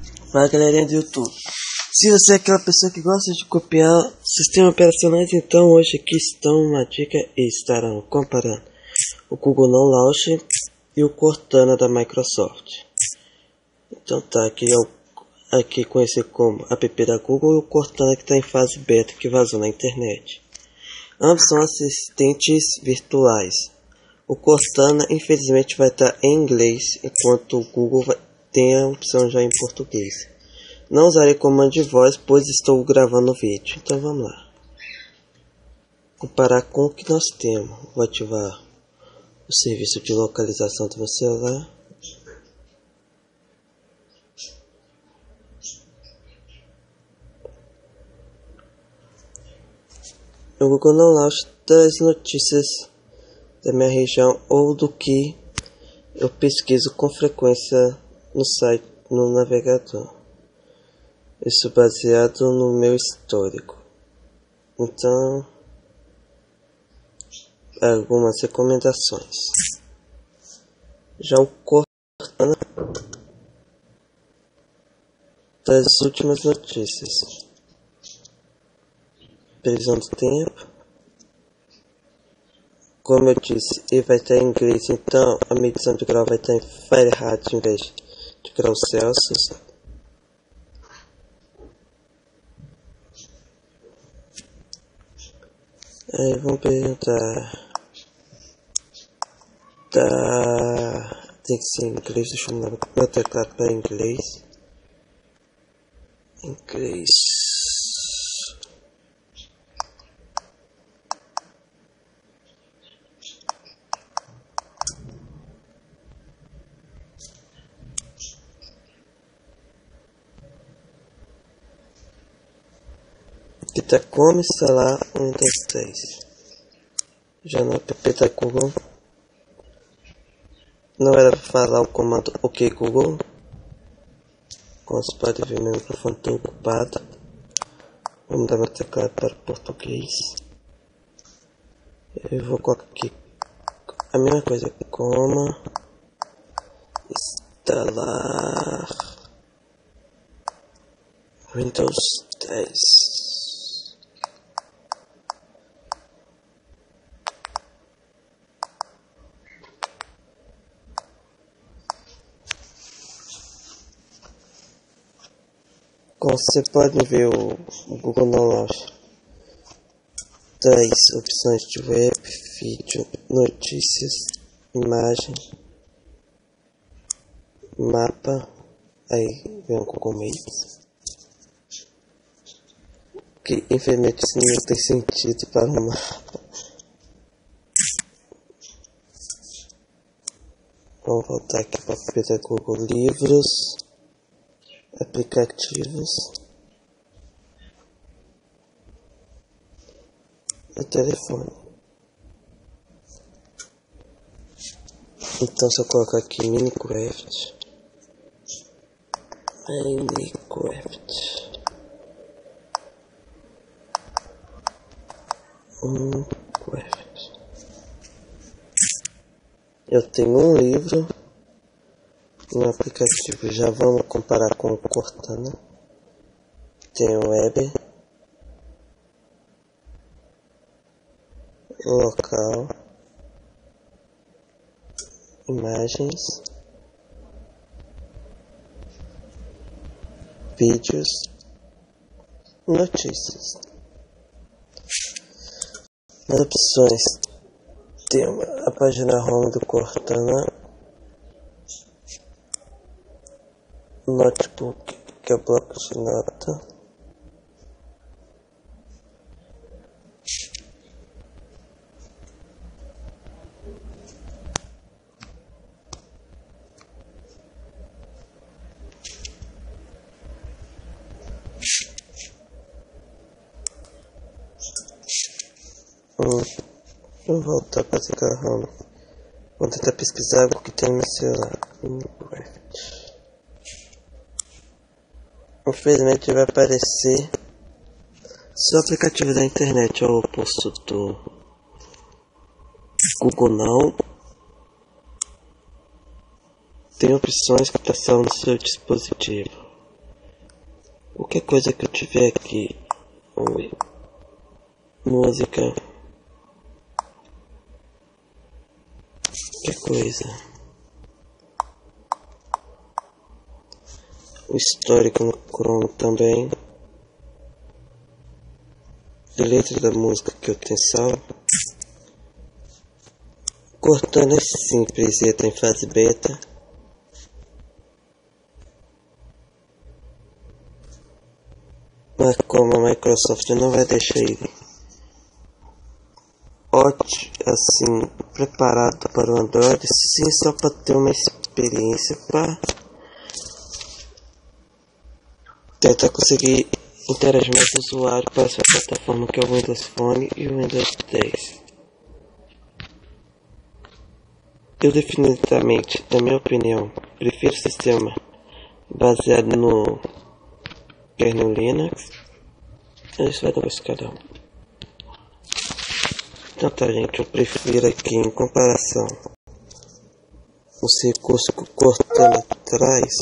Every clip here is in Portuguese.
Fala galerinha do YouTube. Se você é aquela pessoa que gosta de copiar sistemas operacionais, então hoje aqui estão uma dica e estarão comparando o Google Now Launcher e o Cortana da Microsoft. Então tá, aqui conhecido como app da Google, e o Cortana que está em fase beta, que vazou na internet. Ambos são assistentes virtuais. O Cortana infelizmente vai estar em inglês, enquanto o Google tem a opção já em português. Não usarei comando de voz, pois estou gravando o vídeo. Então vamos lá. Comparar com o que nós temos. Vou ativar o serviço de localização do meu celular. O Google Now Launcher traz notícias da minha região ou do que eu pesquiso com frequência no site, no navegador. Isso baseado no meu histórico. Então, algumas recomendações. Já o Cortana traz as últimas notícias. Previsão do tempo. Como eu disse, ele vai estar em inglês, então a medição de grau vai estar em Fahrenheit em vez de graus Celsius. Aí vamos perguntar. Tem que ser em inglês, deixa eu mudar meu teclado para inglês. Inglês. Aqui tá como instalar o Windows 10. Já no app da Google. Não era para falar o comando OK Google. Como você pode ver, meu microfone está ocupado. Vou mudar meu teclado para português. Eu vou colocar aqui a mesma coisa. Como instalar Windows 10. Como você pode ver, o Google Now Launcher traz opções de web, vídeo, notícias, imagem, mapa, aí vem o Google Maps, que infelizmente isso não tem sentido para o mapa. Vamos voltar aqui para a da Google Livros. Aplicativos e telefone. Então se eu colocar aqui Minecraft, eu tenho um livro no aplicativo. Já vamos comparar com o Cortana. Tem o web, local, imagens, vídeos, notícias. Nas opções tem a página home do Cortana, notebook, que é o bloco de nota, vou voltar para a home. Vou tentar pesquisar o que tem no meu celular. Minecraft. Infelizmente vai aparecer só aplicativo da internet, ao oposto do Google Now. Tem opções que estão no seu dispositivo. Qualquer coisa que eu tiver aqui, música, qualquer coisa, o histórico no Chrome também, a letra da música que eu tenho salvo. Cortana é simples, entra em fase beta. Mas como a Microsoft não vai deixar ele assim preparado para o Android, sim, só para ter uma experiência para tentar conseguir interagir mais com o usuário para essa plataforma que é o Windows Phone e o Windows 10. Eu definitivamente, na minha opinião, prefiro o sistema baseado no kernel Linux. Isso vai dar uma cada um. Então tá, gente, eu prefiro aqui, em comparação os recursos que o Cortana traz,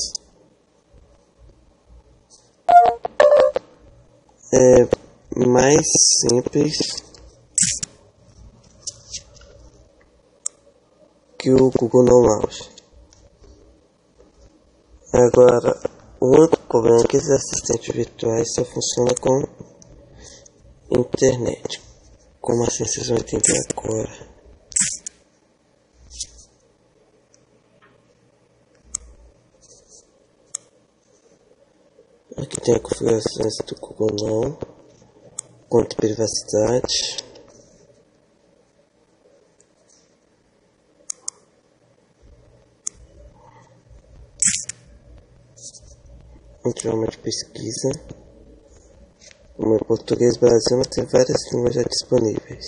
é mais simples que o Google No Launch. Agora, o único problema é que esses assistentes virtuais só funcionam com internet. Como assim vocês vão entender agora? Aqui tem a configurações do Google Now, quanto privacidade. Idioma de pesquisa. Como em português Brasil, mas tem várias línguas já disponíveis.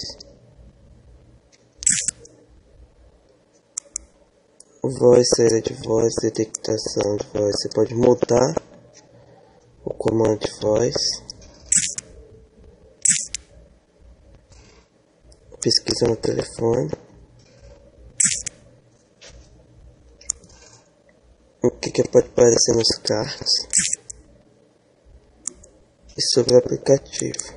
Voz, saída de voz, detectação de voz. Você pode mudar o comando de voz. Pesquisa no telefone. O que pode aparecer nos cards. E sobre o aplicativo.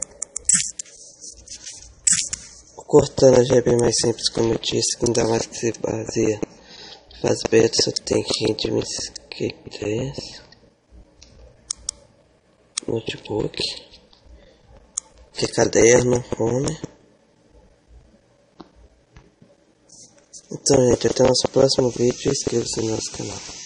O Cortana já é bem mais simples, como eu disse, ainda mais que se baseia em fase beta, só tem rendimento notebook, que é caderno, home. Então, gente, até o nosso próximo vídeo e inscreva-se no nosso canal.